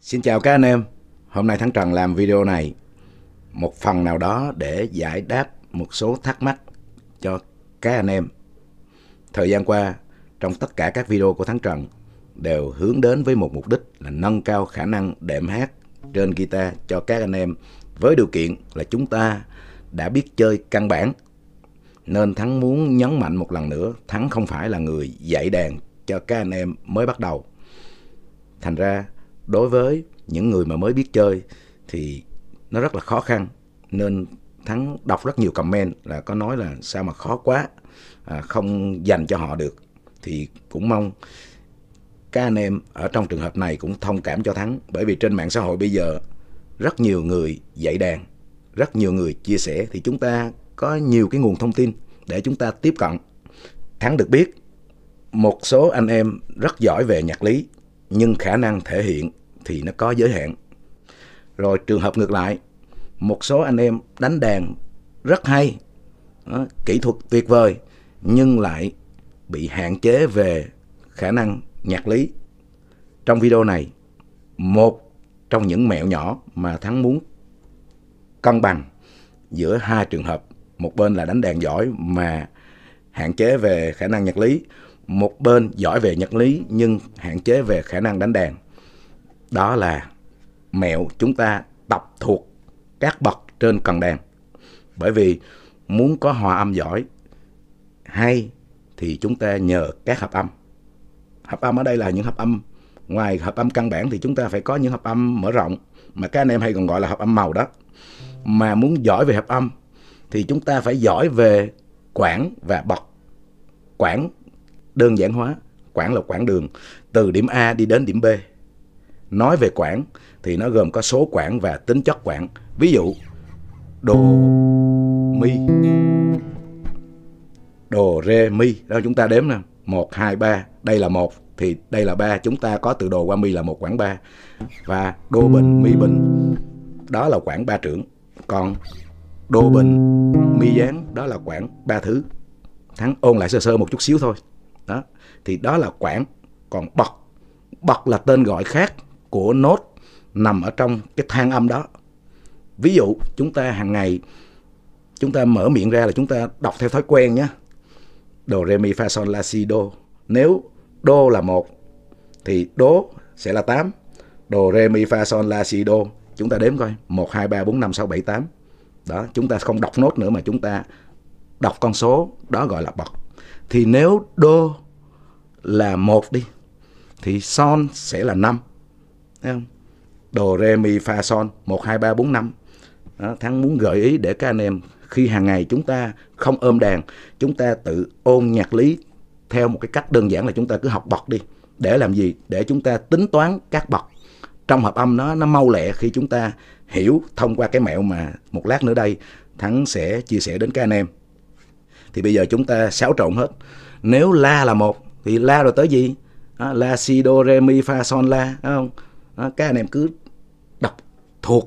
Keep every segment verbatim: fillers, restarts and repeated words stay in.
Xin chào các anh em. Hôm nay Thắng Trần làm video này một phần nào đó để giải đáp một số thắc mắc cho các anh em. Thời gian qua, trong tất cả các video của Thắng Trần đều hướng đến với một mục đích là nâng cao khả năng đệm hát trên guitar cho các anh em, với điều kiện là chúng ta đã biết chơi căn bản. Nên Thắng muốn nhấn mạnh một lần nữa, Thắng không phải là người dạy đàn cho các anh em mới bắt đầu. Thành ra đối với những người mà mới biết chơi thì nó rất là khó khăn. Nên Thắng đọc rất nhiều comment là có nói là sao mà khó quá, à, không dành cho họ được. Thì cũng mong các anh em ở trong trường hợp này cũng thông cảm cho Thắng. Bởi vì trên mạng xã hội bây giờ rất nhiều người dạy đàn, rất nhiều người chia sẻ, thì chúng ta có nhiều cái nguồn thông tin để chúng ta tiếp cận. Thắng được biết một số anh em rất giỏi về nhạc lý, nhưng khả năng thể hiện thì nó có giới hạn. Rồi trường hợp ngược lại, một số anh em đánh đàn rất hay, đó, kỹ thuật tuyệt vời, nhưng lại bị hạn chế về khả năng nhạc lý. Trong video này, một trong những mẹo nhỏ mà Thắng muốn cân bằng giữa hai trường hợp, một bên là đánh đàn giỏi mà hạn chế về khả năng nhạc lý, một bên giỏi về nhạc lý nhưng hạn chế về khả năng đánh đàn. Đó là mẹo chúng ta tập thuộc các bậc trên cần đàn. Bởi vì muốn có hòa âm giỏi hay thì chúng ta nhờ các hợp âm. Hợp âm ở đây là những hợp âm, ngoài hợp âm căn bản thì chúng ta phải có những hợp âm mở rộng, mà các anh em hay còn gọi là hợp âm màu đó. Mà muốn giỏi về hợp âm thì chúng ta phải giỏi về quãng và bậc. Quãng đơn giản hóa, quãng là quãng đường từ điểm A đi đến điểm B. Nói về quãng thì nó gồm có số quãng và tính chất quãng. Ví dụ đồ, mi, đồ, rê, mi, đó chúng ta đếm nè, một, hai, ba, đây là một thì đây là ba, chúng ta có từ đồ qua mi là một quãng ba. Và đô bình, mi bình, đó là quãng ba trưởng. Còn đô bình, mi gián, đó là quãng ba thứ. Thắng ôn lại sơ sơ một chút xíu thôi. Đó, thì đó là quãng. Còn bậc, bậc là tên gọi khác của nốt nằm ở trong cái thang âm đó. Ví dụ chúng ta hàng ngày chúng ta mở miệng ra là chúng ta đọc theo thói quen nhé. Đồ, rê, mi, fa, sol, la, si, đô. Nếu đô là một thì đố sẽ là tám. Đồ, rê, mi, fa, sol, la, si, đô. Chúng ta đếm coi, một, hai, ba, bốn, năm, sáu, bảy, tám. Đó, chúng ta không đọc nốt nữa mà chúng ta đọc con số, đó gọi là bậc. Thì nếu đô là một đi thì son sẽ là năm. Thấy không? Đồ, rê, mi, fa, son, một, hai, ba, bốn, năm. Đó, Thắng muốn gợi ý để các anh em khi hàng ngày chúng ta không ôm đàn, chúng ta tự ôn nhạc lý theo một cái cách đơn giản là chúng ta cứ học bậc đi. Để làm gì? Để chúng ta tính toán các bậc trong hợp âm nó nó mau lẹ khi chúng ta hiểu thông qua cái mẹo mà một lát nữa đây Thắng sẽ chia sẻ đến các anh em. Thì bây giờ chúng ta xáo trộn hết. Nếu la là một thì la rồi tới gì? Đó, la, si, đô, rê, mi, fa, son, la, đúng không? Đó, các anh em cứ đọc thuộc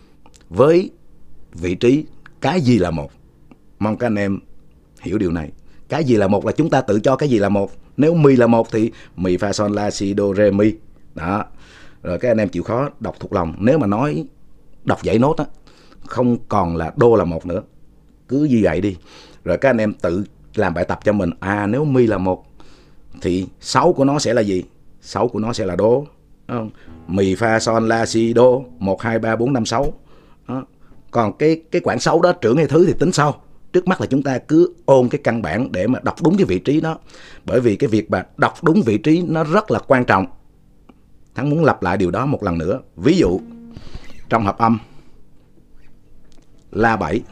với vị trí cái gì là một. Mong các anh em hiểu điều này. Cái gì là một là chúng ta tự cho cái gì là một. Nếu mi là một thì mi, fa, son, la, si, đô, rê, mi. Đó. Rồi các anh em chịu khó đọc thuộc lòng. Nếu mà nói đọc dãy nốt á, không còn là đô là một nữa, cứ như vậy đi. Rồi các anh em tự làm bài tập cho mình. À, nếu mi là một thì sáu của nó sẽ là gì? Sáu của nó sẽ là đô, đúng không? Mi, fa, son, la, si, đô, một, hai, ba, bốn, năm, sáu. Đó. Còn cái cái quãng sáu đó trưởng hay thứ thì tính sau. Trước mắt là chúng ta cứ ôn cái căn bản để mà đọc đúng cái vị trí đó. Bởi vì cái việc mà đọc đúng vị trí nó rất là quan trọng. Thắng muốn lặp lại điều đó một lần nữa. Ví dụ trong hợp âm la bảy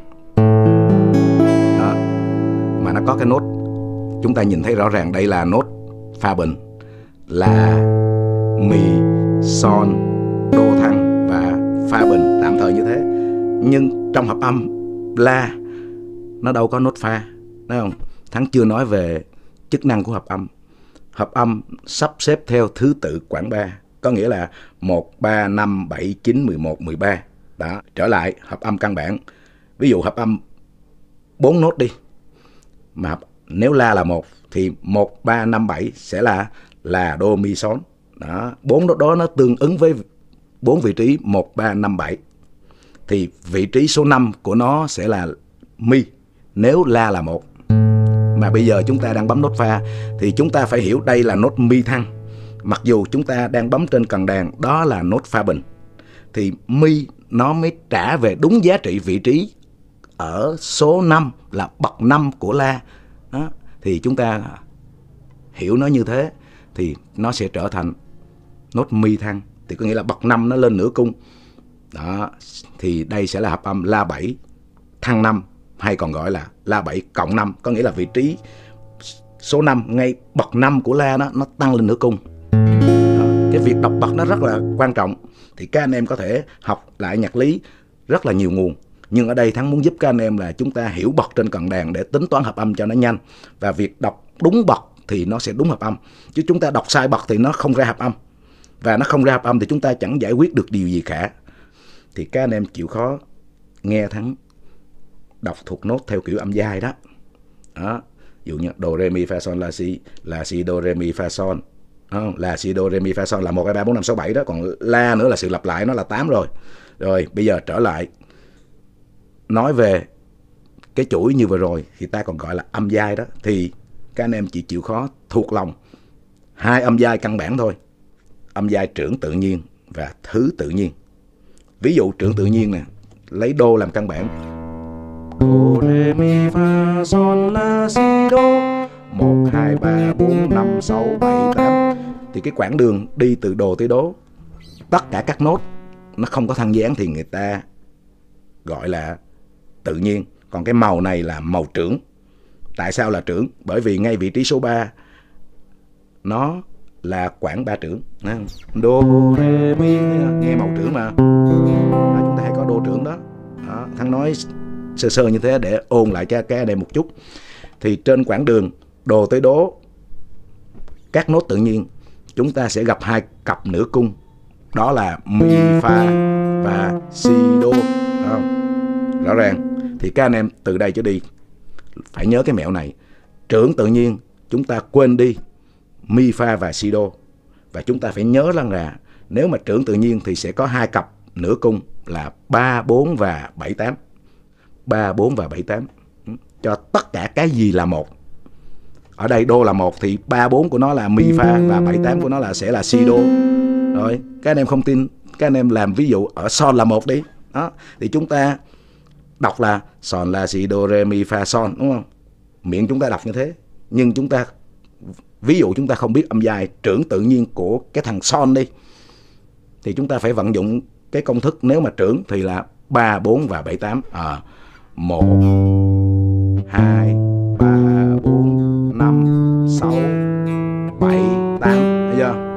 đó, mà nó có cái nốt chúng ta nhìn thấy rõ ràng, đây là nốt pha bình, là mi, son, đô thăng và pha bình tạm thời như thế. Nhưng trong hợp âm la nó đâu có nốt pha, đúng không? Thắng chưa nói về chức năng của hợp âm. Hợp âm sắp xếp theo thứ tự quãng ba, có nghĩa là một, ba, năm, bảy, chín, mười một, mười ba. Đó, trở lại hợp âm căn bản. Ví dụ hợp âm bốn nốt đi. Mà nếu la là một thì một, ba, năm, bảy sẽ là là đô, mi, son. Đó, bốn nốt đó nó tương ứng với bốn vị trí một, ba, năm, bảy. Thì vị trí số năm của nó sẽ là mi nếu La là một. Mà bây giờ chúng ta đang bấm nốt pha thì chúng ta phải hiểu đây là nốt mi thăng. Mặc dù chúng ta đang bấm trên cần đàn đó là nốt pha bình, thì mi nó mới trả về đúng giá trị vị trí ở số năm là bậc năm của La. Đó. Thì chúng ta hiểu nó như thế thì nó sẽ trở thành nốt mi thăng. Thì có nghĩa là bậc năm nó lên nửa cung. Đó. Thì đây sẽ là hợp âm La bảy thăng năm, hay còn gọi là La bảy cộng năm. Có nghĩa là vị trí số năm ngay bậc năm của La đó, nó tăng lên nửa cung. Đó. Cái việc đọc bậc nó rất là quan trọng. Thì các anh em có thể học lại nhạc lý rất là nhiều nguồn. Nhưng ở đây Thắng muốn giúp các anh em là chúng ta hiểu bậc trên cần đàn để tính toán hợp âm cho nó nhanh. Và việc đọc đúng bậc thì nó sẽ đúng hợp âm. Chứ chúng ta đọc sai bậc thì nó không ra hợp âm. Và nó không ra hợp âm thì chúng ta chẳng giải quyết được điều gì cả. Thì các anh em chịu khó nghe Thắng đọc thuộc nốt theo kiểu âm giai đó. Đó. Ví dụ như Do, Re, Mi, Fa, Sol, La, Si. La, Si, Do, Re, Mi, Fa, Sol. Đó. La, Si, Do, Re, Mi, Fa, Sol là một, hai, ba, bốn, năm, sáu, bảy đó. Còn La nữa là sự lặp lại, nó là tám rồi. Rồi bây giờ trở lại nói về cái chuỗi như vừa rồi thì ta còn gọi là âm giai đó. Thì các anh em chỉ chịu khó thuộc lòng hai âm giai căn bản thôi: âm giai trưởng tự nhiên và thứ tự nhiên. Ví dụ trưởng tự nhiên nè, lấy đô làm căn bản: Do, Re, Mi, Fa, Sol, La, Si, Do, một, hai, ba, bốn, năm, sáu, bảy, tám. Thì cái quãng đường đi từ đồ tới đố, tất cả các nốt nó không có thăng dáng thì người ta gọi là tự nhiên. Còn cái màu này là màu trưởng. Tại sao là trưởng? Bởi vì ngay vị trí số ba nó là quãng ba trưởng. Do, Re, Mi, nghe màu trưởng mà. Đó, chúng ta hay có đô trưởng đó. Đó. Thắng nói sơ sơ như thế để ôn lại cho các em một chút. Thì trên quãng đường đồ tới đố, các nốt tự nhiên chúng ta sẽ gặp hai cặp nửa cung. Đó là Mi, Fa và Si, Do. Đó. Rõ ràng. Thì các anh em từ đây trở đi phải nhớ cái mẹo này. Trưởng tự nhiên chúng ta quên đi Mi, Fa và Si, Do. Và chúng ta phải nhớ rằng là nếu mà trưởng tự nhiên thì sẽ có hai cặp nửa cung là ba, bốn và bảy, tám. ba, bốn và bảy, tám. Cho tất cả cái gì là một. Ở đây đô là một thì ba, bốn của nó là Mi, Fa và bảy, tám của nó là sẽ là Si, Do. Rồi, các anh em không tin, các anh em làm ví dụ ở Sol là một đi. Đó, thì chúng ta đọc là Sol, La, Si, Do, Re, Mi, Fa, Sol, đúng không? Miệng chúng ta đọc như thế. Nhưng chúng ta, ví dụ chúng ta không biết âm giai trưởng tự nhiên của cái thằng Sol đi, thì chúng ta phải vận dụng cái công thức. Nếu mà trưởng thì là ba, bốn và bảy, tám. À, một, hai, ba, bốn, năm, sáu, bảy, tám. Thấy chưa?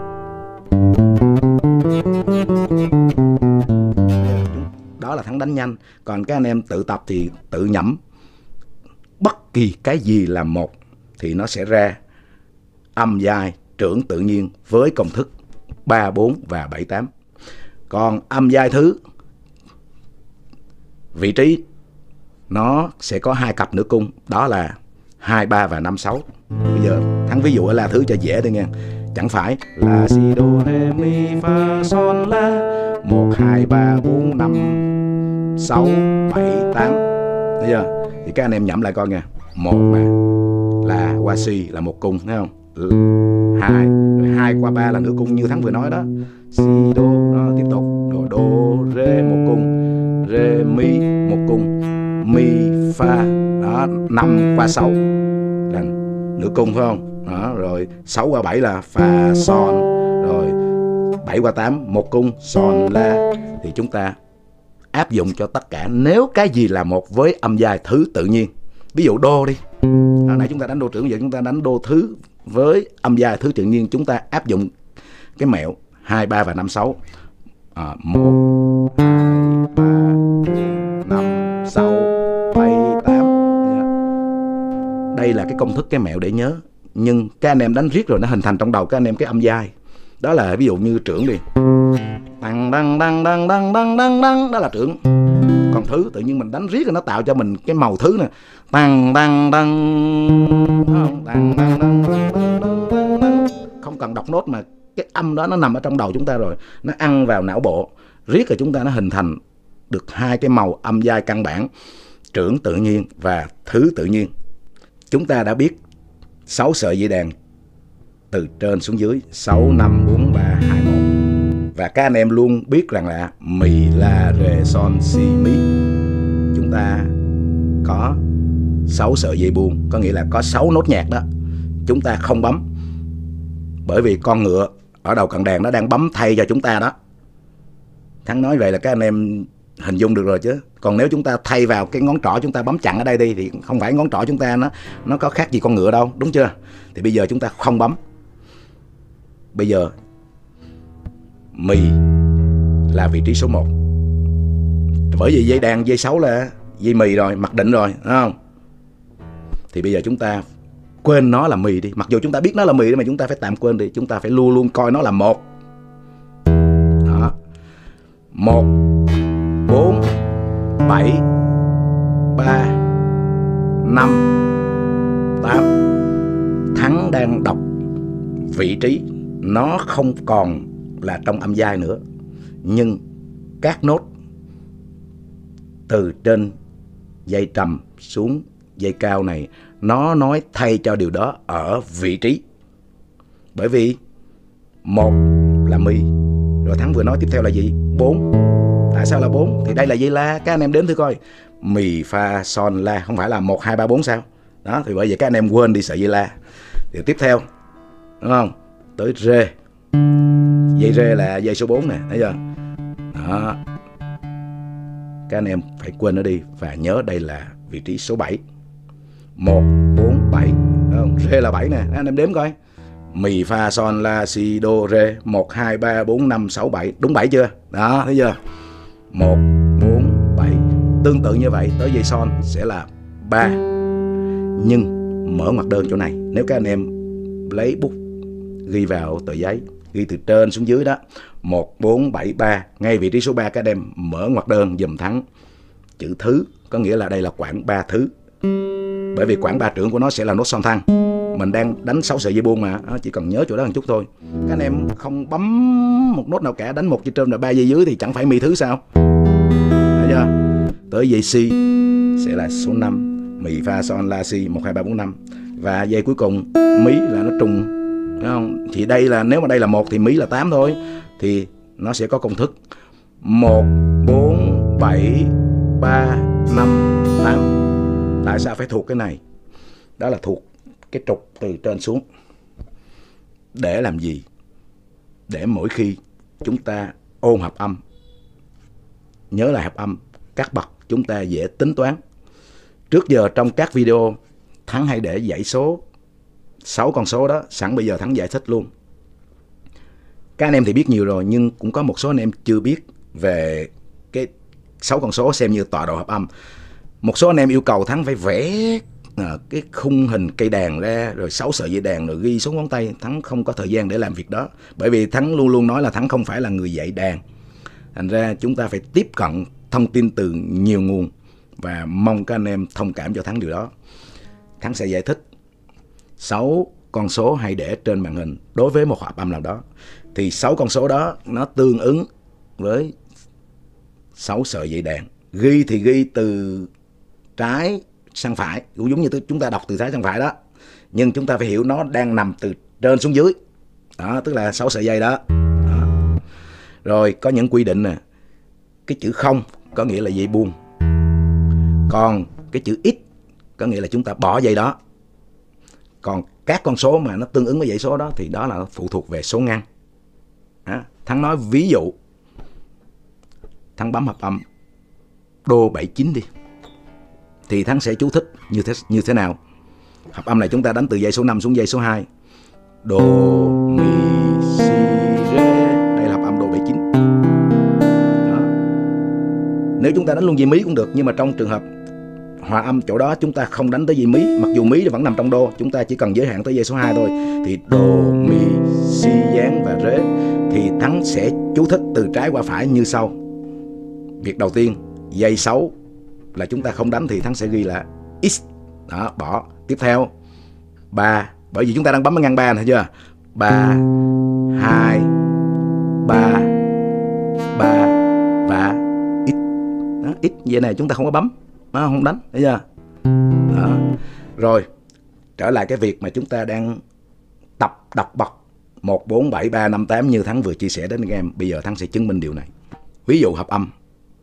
Đó là Thắng đánh nhanh. Còn các anh em tự tập thì tự nhẩm bất kỳ cái gì là một thì nó sẽ ra âm giai trưởng tự nhiên với công thức ba, bốn và bảy, tám. Còn âm giai thứ, vị trí nó sẽ có hai cặp nửa cung, đó là hai, ba và năm, sáu. Bây giờ Thắng ví dụ ở La thứ cho dễ thôi nha. Chẳng phải là Si, Do, Re, Mi, Fa, Sol, La, một, hai, ba, bốn, năm, sáu, bảy, tám. Thấy chưa? Thì các anh em nhẩm lại coi nha. Một mà là qua Si là một cung, thấy không? Hai, rồi hai qua ba là nửa cung như Thắng vừa nói đó. Si, Do, đó, tiếp tục. Rồi Do, Re một cung, Re, Mi một cung, Mi, Fa, đó, năm qua sáu là nửa cung phải không? Đó, rồi sáu qua bảy là Fa, Sol, rồi bảy qua tám một cung, Sol, La. Thì chúng ta áp dụng cho tất cả nếu cái gì là một với âm giai thứ tự nhiên. Ví dụ đô đi. Hồi nãy chúng ta đánh đô trưởng, giờ chúng ta đánh đô thứ với âm giai thứ tự nhiên. Chúng ta áp dụng cái mẹo hai, ba và năm, sáu. À, một, hai, ba, năm, sáu, bảy, tám. Đây là cái công thức, cái mẹo để nhớ. Nhưng các anh em đánh riết rồi nó hình thành trong đầu các anh em cái âm giai. Đó là ví dụ như trưởng đi. Đăng đăng đăng đăng đăng đăng đăng đăng, đó là trưởng. Còn thứ tự nhiên mình đánh riết rồi nó tạo cho mình cái màu thứ nè. Đăng đăng đăng. Không, đăng đăng đăng đăng đăng đăng. Không cần đọc nốt mà cái âm đó nó nằm ở trong đầu chúng ta rồi, nó ăn vào não bộ, riết rồi chúng ta nó hình thành được hai cái màu âm giai căn bản, trưởng tự nhiên và thứ tự nhiên. Chúng ta đã biết sáu sợi dây đàn từ trên xuống dưới, sáu, năm, bốn, ba, hai, một. Và các anh em luôn biết rằng là mì, la, rê, son, si, mi. Chúng ta có sáu sợi dây buông, có nghĩa là có sáu nốt nhạc đó. Chúng ta không bấm, bởi vì con ngựa ở đầu cận đàn nó đang bấm thay cho chúng ta đó. Thắng nói vậy là các anh em hình dung được rồi chứ. Còn nếu chúng ta thay vào cái ngón trỏ chúng ta bấm chặn ở đây đi, thì không phải ngón trỏ chúng ta nó nó có khác gì con ngựa đâu, đúng chưa? Thì bây giờ chúng ta không bấm. Bây giờ mì là vị trí số một. Bởi vì dây đàn dây sáu là dây mì rồi, mặc định rồi, đúng không? Thì bây giờ chúng ta quên nó là mì đi. Mặc dù chúng ta biết nó là mì mà chúng ta phải tạm quên đi. Chúng ta phải luôn luôn coi nó là một. Đó. Một, bốn, bảy, ba, năm, tám. Thắng đang đọc vị trí, nó không còn là trong âm giai nữa, nhưng các nốt từ trên dây trầm xuống dây cao này nó nói thay cho điều đó ở vị trí. Bởi vì một là mi, rồi Thắng vừa nói tiếp theo là gì? Bốn. Tại sao là bốn? Thì đây là dây la, các anh em đếm thử coi. Mì, fa, son, la, không phải là một, hai, ba, bốn sao? Đó, thì bởi vậy các anh em quên đi sợi dây la. Thì tiếp theo, đúng không? Tới rê. Dây rê là dây số bốn nè, thấy chưa? Đó. Các anh em phải quên nó đi và nhớ đây là vị trí số bảy. một, bốn, bảy. Rê là bảy nè, anh em đếm coi. Mì, fa, son, la, si, đô, rê. một, hai, ba, bốn, năm, sáu, bảy. Đúng bảy chưa? Đó, thấy chưa? một, bốn, bảy. Tương tự như vậy, tới dây son sẽ là ba. Nhưng mở ngoặc đơn chỗ này, nếu các anh em lấy bút ghi vào tờ giấy, ghi từ trên xuống dưới đó, một, bốn, bảy, ba. Ngay vị trí số ba các anh em mở ngoặc đơn dùm Thắng chữ thứ, có nghĩa là đây là quãng ba thứ. Bởi vì quãng ba trưởng của nó sẽ là nốt son thăng. Mình đang đánh sáu sợi dây buông mà, chỉ cần nhớ chỗ đó một chút thôi. Các anh em không bấm một nốt nào cả, đánh một dây trên và ba dây dưới thì chẳng phải mi thứ sao? Thấy chưa? Tới dây si sẽ là số năm. Mì, fa, son, la, si, một, hai, ba, bốn, năm. Và dây cuối cùng mí là nó trùng, đúng không? Thì đây là, nếu mà đây là một thì mí là tám thôi. Thì nó sẽ có công thức một, bốn, bảy, ba, năm, tám. Tại sao phải thuộc cái này? Đó là thuộc cái trục từ trên xuống. Để làm gì? Để mỗi khi chúng ta ôn hợp âm, nhớ lại hợp âm, các bậc chúng ta dễ tính toán. Trước giờ trong các video Thắng hay để dãy số sáu con số đó, sẵn bây giờ Thắng giải thích luôn. Các anh em thì biết nhiều rồi, nhưng cũng có một số anh em chưa biết về cái sáu con số xem như tọa độ hợp âm. Một số anh em yêu cầu Thắng phải vẽ à, cái khung hình cây đàn ra, rồi sáu sợi dây đàn, rồi ghi số ngón tay. Thắng không có thời gian để làm việc đó. Bởi vì Thắng luôn luôn nói là Thắng không phải là người dạy đàn. Thành ra chúng ta phải tiếp cận thông tin từ nhiều nguồn, và mong các anh em thông cảm cho Thắng điều đó. Thắng sẽ giải thích sáu con số hay để trên màn hình đối với một hợp âm nào đó. Thì sáu con số đó nó tương ứng với sáu sợi dây đàn. Ghi thì ghi từ trái sang phải, cũng giống như chúng ta đọc từ trái sang phải đó. Nhưng chúng ta phải hiểu nó đang nằm từ trên xuống dưới. Đó, tức là sáu sợi dây đó. Đó. Rồi có những quy định nè. Cái chữ không có nghĩa là dây buông. Còn cái chữ ít có nghĩa là chúng ta bỏ dây đó. Còn các con số mà nó tương ứng với dãy số đó thì đó là phụ thuộc về số ngăn. Đó. Thắng nói ví dụ, Thắng bấm hợp âm đô bảy chín đi, thì Thắng sẽ chú thích như thế, như thế nào. Hợp âm này chúng ta đánh từ dây số năm xuống dây số hai. Đô, mi, si, rê. Đây là hợp âm đô bảy chín. Đó. Nếu chúng ta đánh luôn dây mí cũng được, nhưng mà trong trường hợp hòa âm chỗ đó chúng ta không đánh tới dây mí, mặc dù mí vẫn nằm trong đô, chúng ta chỉ cần giới hạn tới dây số hai thôi. Thì đô, mi, si, dáng và rê. Thì Thắng sẽ chú thích từ trái qua phải như sau. Việc đầu tiên, dây sáu là chúng ta không đánh thì Thắng sẽ ghi là X. Đó, bỏ. Tiếp theo ba, bởi vì chúng ta đang bấm ngăn ba, thấy chưa? Ba, hai, ba, ba và X. Đó, X vậy này chúng ta không có bấm, đó, không đánh, thấy chưa? Đó. Rồi, trở lại cái việc mà chúng ta đang tập đọc bậc một, bốn, bảy, ba, năm, tám như Thắng vừa chia sẻ đến các em. Bây giờ Thắng sẽ chứng minh điều này. Ví dụ hợp âm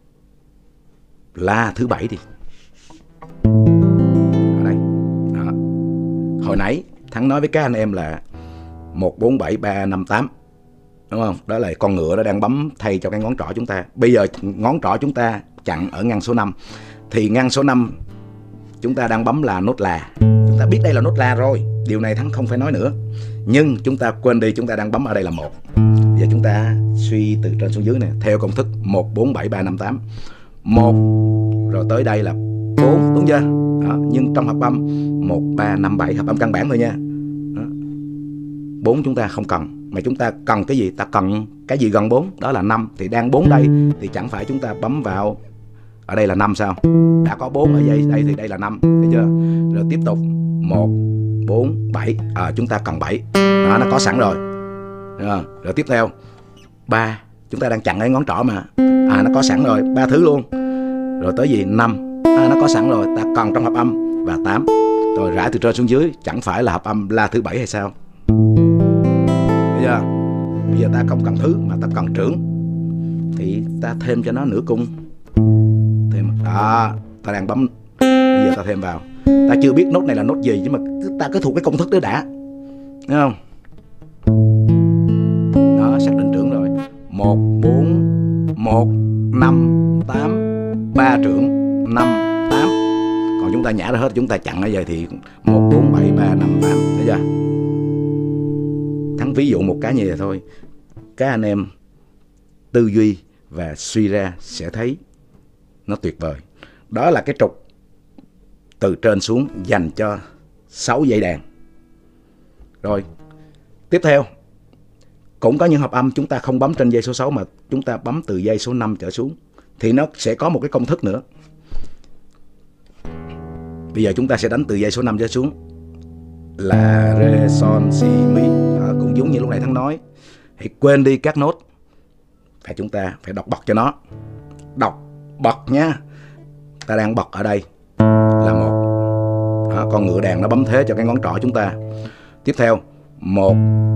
La thứ bảy đi. Ở đây. Đó. Hồi nãy Thắng nói với các anh em là một, bốn, bảy, ba, năm, tám. Đúng không? Đó là con ngựa nó đang bấm thay cho cái ngón trỏ chúng ta. Bây giờ ngón trỏ chúng ta chặn ở ngăn số năm. Thì ngăn số năm chúng ta đang bấm là nốt La. Chúng ta biết đây là nốt La rồi. Điều này Thắng không phải nói nữa. Nhưng chúng ta quên đi, chúng ta đang bấm ở đây là một. Giờ chúng ta suy từ trên xuống dưới này theo công thức một, bốn, bảy, ba, năm, tám. một rồi tới đây là bốn, đúng chưa? Đó. Nhưng trong hợp âm một, ba, năm, bảy, hợp âm căn bản thôi nha. Đó. bốn chúng ta không cần, mà chúng ta cần cái gì? Ta cần cái gì gần bốn, đó là năm. Thì đang bốn đây thì chẳng phải chúng ta bấm vào ở đây là năm sao? Đã có bốn ở đây, đây thì đây là năm, thấy chưa? Rồi tiếp tục một, bốn, bảy, à, chúng ta cần bảy. Đó, nó có sẵn rồi. À, rồi tiếp theo ba, chúng ta đang chặn cái ngón trỏ mà. À, nó có sẵn rồi, ba thứ luôn. Rồi tới gì? năm. À, nó có sẵn rồi, ta cần trong hợp âm. Và tám. Rồi rải từ trên xuống dưới, chẳng phải là hợp âm La thứ bảy hay sao? Bây giờ, bây giờ ta không cần thứ mà ta cần trưởng. Thì ta thêm cho nó nửa cung. Thêm. À, ta đang bấm. Bây giờ ta thêm vào. Ta chưa biết nốt này là nốt gì, nhưng mà ta cứ thuộc cái công thức đó đã. Thấy không? Đó, xác định trưởng rồi. một, bốn, một, năm, tám, ba trưởng, năm, tám. Còn chúng ta nhả ra hết, chúng ta chặn ở vậy thì một, bốn, bảy, ba, năm, tám. Thấy chưa? Thắng ví dụ một cái như vậy thôi. Các anh em tư duy và suy ra sẽ thấy nó tuyệt vời. Đó là cái trục từ trên xuống dành cho sáu dây đàn. Rồi, tiếp theo cũng có những hợp âm chúng ta không bấm trên dây số sáu mà chúng ta bấm từ dây số năm trở xuống. Thì nó sẽ có một cái công thức nữa. Bây giờ chúng ta sẽ đánh từ dây số năm trở xuống. La, Rê, Son, Si, Mi. À, cũng giống như lúc nãy Thắng nói. Hãy quên đi các nốt. Và chúng ta phải đọc bậc cho nó. Đọc bậc nha. Ta đang bậc ở đây là một. Đó, con ngựa đàn nó bấm thế cho cái ngón trỏ chúng ta. Tiếp theo một,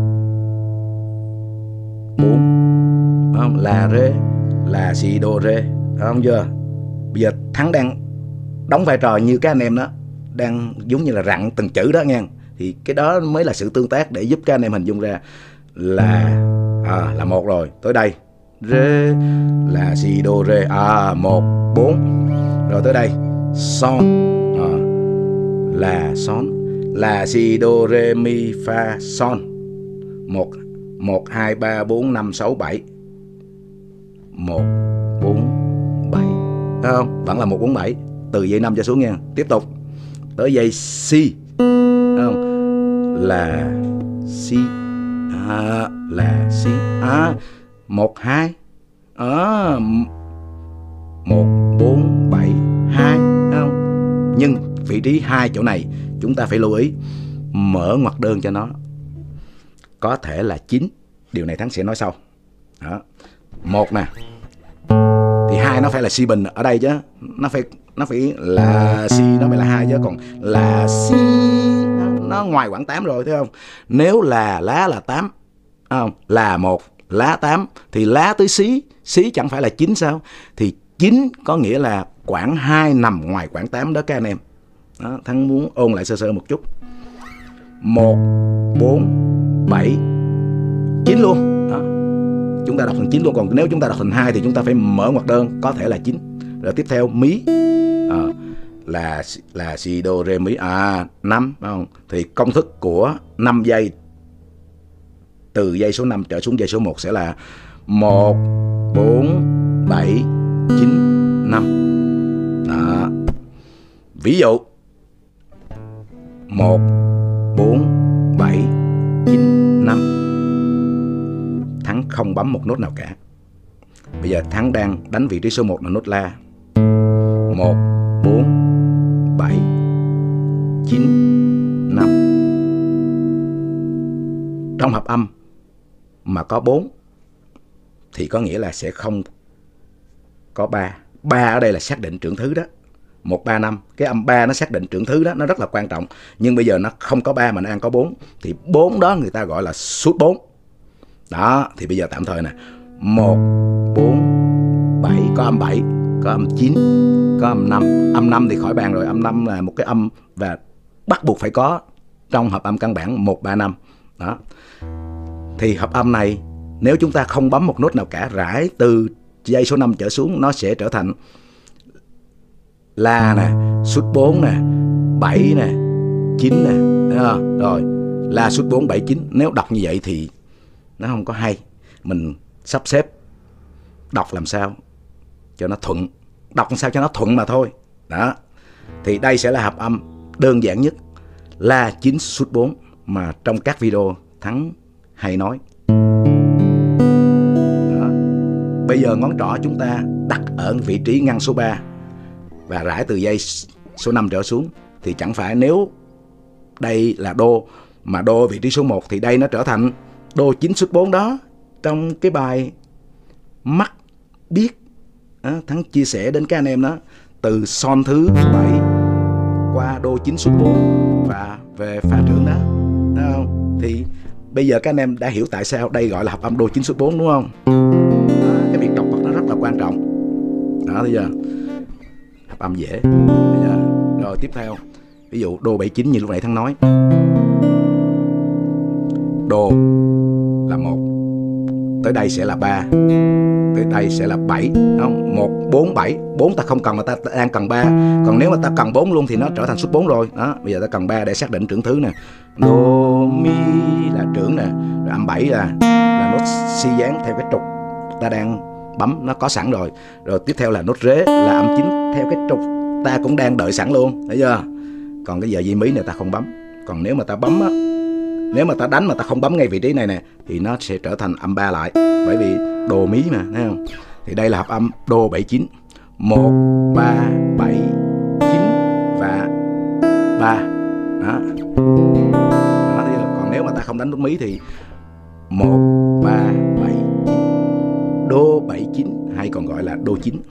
bốn, không? La, Rê, La, Si, Do, Rê. Không chưa? Bây giờ Thắng đang đóng vai trò như các anh em đó, đang giống như là rặn từng chữ đó nha. Thì cái đó mới là sự tương tác để giúp các anh em hình dung ra là à, là một rồi. Tới đây Rê, La, Si, Do, Rê. À, một, bốn. Rồi tới đây Son, à, là Son, La, Si, Do, Rê, Mi, Fa, Son. Một, một, hai, ba, bốn, năm, sáu, bảy. Một, bốn, bảy. Thấy không? Vẫn là một, bốn, bảy. Từ dây năm cho xuống nha. Tiếp tục tới dây Si. Thấy không? Là Si, à, là Si. À, một, hai. À, một, bốn, bảy, hai. Thấy không? Nhưng vị trí hai chỗ này chúng ta phải lưu ý mở ngoặc đơn cho nó. Có thể là chín. Điều này Thắng sẽ nói sau. Đó. Một nè. Thì hai nó phải là si bình ở đây chứ. Nó phải nó phải là si, nó phải là hai chứ. Còn là si nó, nó ngoài khoảng tám rồi, thấy không? Nếu là lá là tám, không? Là một, lá tám thì lá tới xí, xí chẳng phải là chín sao? Thì chín có nghĩa là quãng hai nằm ngoài quãng tám đó các anh em. Đó, Thắng muốn ôn lại sơ sơ một chút. Một, bốn, bảy, chín luôn. Đó. Chúng ta đọc thành chín luôn. Còn nếu chúng ta đọc thành hai thì chúng ta phải mở ngoặc đơn, có thể là chín. Rồi tiếp theo mí, à, là là si, do, rê, mí. À, năm, không? Thì công thức của năm giây từ dây số năm trở xuống dây số một sẽ là một, bốn, bảy, chín, năm. Đó. Ví dụ một, bốn, bảy, chín, năm. Thắng không bấm một nốt nào cả. Bây giờ Thắng đang đánh vị trí số một là nốt La. Một, bốn, bảy, chín, năm. Trong hợp âm mà có bốn thì có nghĩa là sẽ không có ba. Ba ở đây là xác định trưởng thứ đó. Một, ba, năm. Cái âm ba nó xác định trưởng thứ đó, nó rất là quan trọng. Nhưng bây giờ nó không có ba mà nó đang có bốn. Thì bốn đó người ta gọi là sút bốn. Đó, thì bây giờ tạm thời nè. một, bốn, bảy, có âm bảy, có âm chín, có âm năm. Âm năm thì khỏi bàn rồi, âm năm là một cái âm và bắt buộc phải có trong hợp âm căn bản một, ba, năm. Đó. Thì hợp âm này nếu chúng ta không bấm một nốt nào cả, rải từ dây số năm trở xuống, nó sẽ trở thành La nè, sút bốn nè, bảy nè, chín nè. Rồi, La sút bốn, bảy, chín. Nếu đọc như vậy thì nó không có hay. Mình sắp xếp đọc làm sao cho nó thuận, đọc làm sao cho nó thuận mà thôi. Đó. Thì đây sẽ là hợp âm đơn giản nhất, La chín sút bốn mà trong các video Thắng hay nói. Đó. Bây giờ ngón trỏ chúng ta đặt ở vị trí ngăn số ba và rải từ dây số năm trở xuống. Thì chẳng phải nếu đây là đô mà đô vị trí số một thì đây nó trở thành đô chín sút bốn đó. Trong cái bài mắt biết đó, Thắng chia sẻ đến các anh em đó, từ son thứ bảy qua đô chín sút bốn và về pha trưởng đó. Thấy không? Thì bây giờ các anh em đã hiểu tại sao đây gọi là hợp âm đô chín sút bốn đúng không? Đó, cái việc đọc bật nó rất là quan trọng. Đó, bây giờ hợp âm dễ. Bây giờ, rồi tiếp theo, ví dụ đô bảy chín như lúc nãy Thắng nói. Đô là một, tới đây sẽ là ba, tới đây sẽ là bảy, không? một, bốn, bảy. bốn ta không cần mà ta đang cần ba. Còn nếu mà ta cần bốn luôn thì nó trở thành sút bốn rồi. Đó, bây giờ ta cần ba để xác định trưởng thứ nè. Đô mi là trưởng nè, rồi âm bảy là là nốt si dáng theo cái trục ta đang bấm, nó có sẵn rồi. Rồi tiếp theo là nốt rế là âm chín theo cái trục ta cũng đang đợi sẵn luôn, thấy chưa? Còn cái giờ di mí này ta không bấm. Còn nếu mà ta bấm á, nếu mà ta đánh mà ta không bấm ngay vị trí này nè thì nó sẽ trở thành âm ba lại, bởi vì đồ mí mà, thấy không? Thì đây là hợp âm đô bảy chín. một, ba, bảy, chín và ba. Đó. Đó, thì còn nếu mà ta không đánh nốt mí thì một, ba, bảy, chín. Đô bảy chín hay còn gọi là đô chín.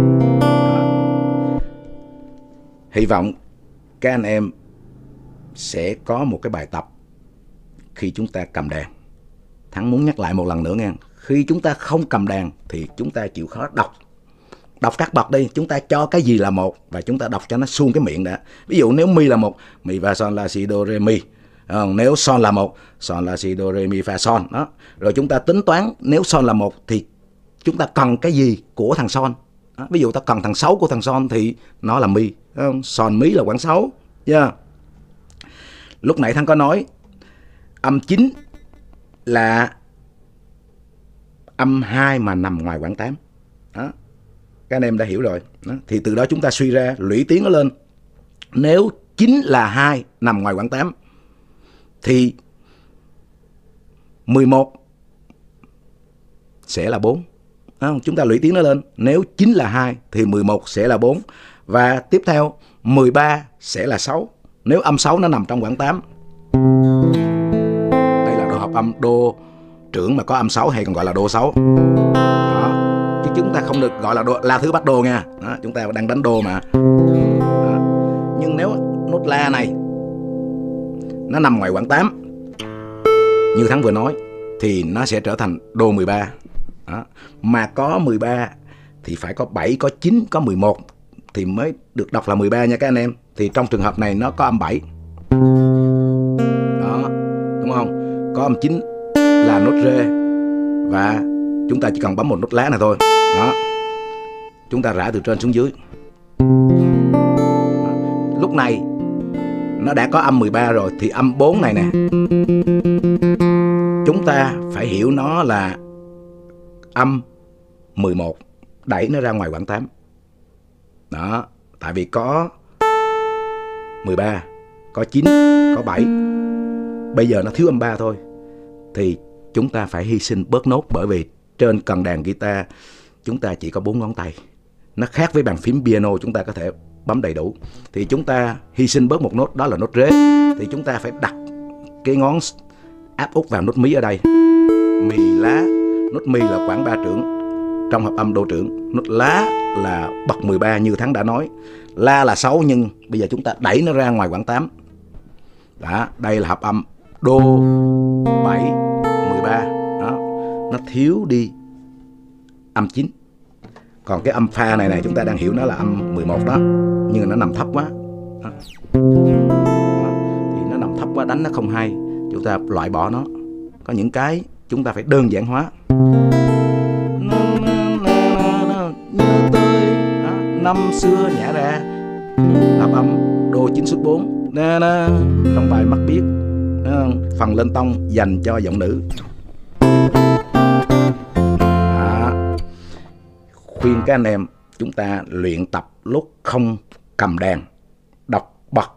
Đó. Hy vọng các anh em sẽ có một cái bài tập khi chúng ta cầm đàn. Thắng muốn nhắc lại một lần nữa nha. Khi chúng ta không cầm đàn thì chúng ta chịu khó đọc. Đọc các bậc đi, chúng ta cho cái gì là một và chúng ta đọc cho nó suông cái miệng đã. Ví dụ nếu mi là một, mi fa son la si do re mi. À, nếu son là một, son la si do re mi fa son. Đó. Rồi chúng ta tính toán nếu son là một thì chúng ta cần cái gì của thằng son. Đó. Ví dụ ta cần thằng sáu của thằng son thì nó là mi. Son mí là quãng sáu. Yeah. Lúc nãy Thắng có nói âm chín là âm hai mà nằm ngoài quãng tám. Đó. Các anh em đã hiểu rồi. Đó. Thì từ đó chúng ta suy ra lũy tiến nó lên. Nếu chín là hai nằm ngoài quãng tám thì mười một sẽ là bốn. Đó. Chúng ta lũy tiến nó lên. Nếu chín là hai thì mười một sẽ là bốn. Và tiếp theo mười ba sẽ là sáu. Nếu âm sáu nó nằm trong quãng tám. Đây là độ hợp âm đô trưởng mà có âm sáu hay còn gọi là đô sáu. Đó. Chứ chúng ta không được gọi là đô, la thứ bắt đô nha. Đó. Chúng ta đang đánh đô mà. Đó. Nhưng nếu nốt la này nó nằm ngoài quãng tám như Thắng vừa nói thì nó sẽ trở thành đô mười ba. Đó. Mà có mười ba thì phải có bảy, có chín, có mười một thì mới được đọc là mười ba nha các anh em. Thì trong trường hợp này nó có âm bảy. Đó, đúng không? Có âm chín là nốt rê và chúng ta chỉ cần bấm một nốt lá này thôi. Đó. Chúng ta rã từ trên xuống dưới. Đó. Lúc này nó đã có âm mười ba rồi thì âm bốn này nè. Chúng ta phải hiểu nó là âm mười một, đẩy nó ra ngoài quãng tám. Đó, tại vì có mười ba, có chín, có bảy. Bây giờ nó thiếu âm ba thôi. Thì chúng ta phải hy sinh bớt nốt, bởi vì trên cần đàn guitar chúng ta chỉ có bốn ngón tay. Nó khác với bàn phím piano chúng ta có thể bấm đầy đủ. Thì chúng ta hy sinh bớt một nốt, đó là nốt rế. Thì chúng ta phải đặt cái ngón áp út vào nốt mí ở đây. mì lá. Nốt mì là quãng ba trưởng trong hợp âm đô trưởng. Nốt lá là bậc mười ba như Thắng đã nói. La là sáu nhưng bây giờ chúng ta đẩy nó ra ngoài quãng tám. Đó, đây là hợp âm đô bảy mười ba. Đó, nó thiếu đi âm chín. Còn cái âm pha này này chúng ta đang hiểu nó là âm mười một đó, nhưng nó nằm thấp quá. Đó. Đó. Thì nó nằm thấp quá, đánh nó không hay, chúng ta loại bỏ nó. Có những cái chúng ta phải đơn giản hóa. Nhớ tới đó, năm xưa nhả ra hợp âm đô chín xuất bốn trong bài Mắt Biết. Phần lên tông dành cho giọng nữ. Đó. Khuyên các anh em chúng ta luyện tập lúc không cầm đàn, đọc bật.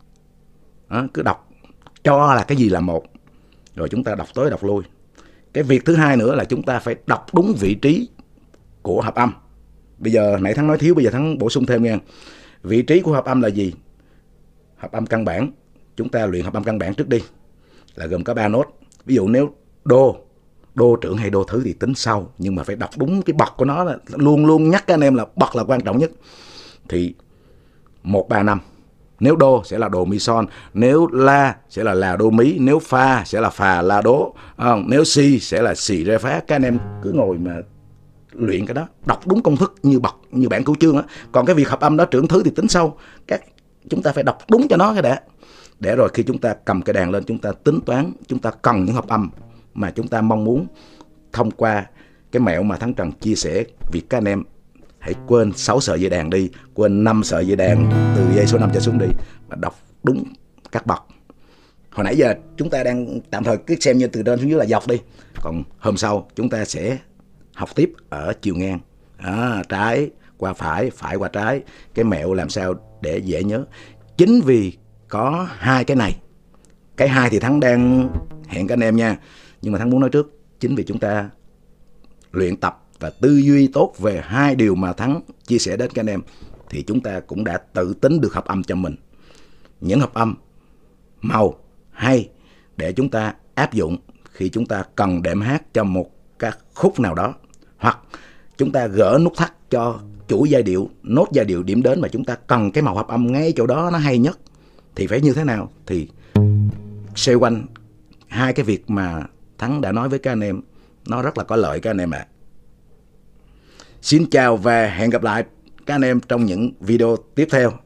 Đó, cứ đọc cho là cái gì là một, rồi chúng ta đọc tới đọc lui. Cái việc thứ hai nữa là chúng ta phải đọc đúng vị trí của hợp âm. Bây giờ nãy Thắng nói thiếu, bây giờ Thắng bổ sung thêm nha. Vị trí của hợp âm là gì? Hợp âm căn bản, chúng ta luyện hợp âm căn bản trước đi, là gồm có ba nốt. Ví dụ nếu đô, đô trưởng hay đô thứ thì tính sau, nhưng mà phải đọc đúng cái bậc của nó. Là luôn luôn nhắc các anh em là bậc là quan trọng nhất. Thì một ba năm. Nếu đô sẽ là đồ mi son, nếu la sẽ là là đô mí, nếu pha sẽ là phà la đố, không? Nếu si sẽ là xì re phá. Các anh em cứ ngồi mà luyện cái đó, đọc đúng công thức như bậc, như bản cửu chương á. Còn cái việc hợp âm đó trưởng thứ thì tính sau. Các chúng ta phải đọc đúng cho nó cái đã, để rồi khi chúng ta cầm cái đàn lên, chúng ta tính toán, chúng ta cần những hợp âm mà chúng ta mong muốn thông qua cái mẹo mà Thắng Trần chia sẻ. Việc các anh em hãy quên sáu sợi dây đàn đi, quên năm sợi dây đàn từ dây số năm trở xuống đi, và đọc đúng các bậc. Hồi nãy giờ chúng ta đang tạm thời cứ xem như từ trên xuống dưới là dọc đi. Còn hôm sau chúng ta sẽ học tiếp ở chiều ngang, à, trái qua phải, phải qua trái. Cái mẹo làm sao để dễ nhớ. Chính vì có hai cái này, cái hai thì Thắng đang hẹn các anh em nha, nhưng mà Thắng muốn nói trước, chính vì chúng ta luyện tập và tư duy tốt về hai điều mà Thắng chia sẻ đến các anh em, thì chúng ta cũng đã tự tính được hợp âm cho mình. Những hợp âm màu hay để chúng ta áp dụng khi chúng ta cần đệm hát cho một các khúc nào đó, hoặc chúng ta gỡ nút thắt cho chủ giai điệu, nốt giai điệu điểm đến mà chúng ta cần cái màu hợp âm ngay chỗ đó nó hay nhất, thì phải như thế nào. Thì xoay quanh hai cái việc mà Thắng đã nói với các anh em, nó rất là có lợi các anh em ạ. À. Xin chào và hẹn gặp lại các anh em trong những video tiếp theo.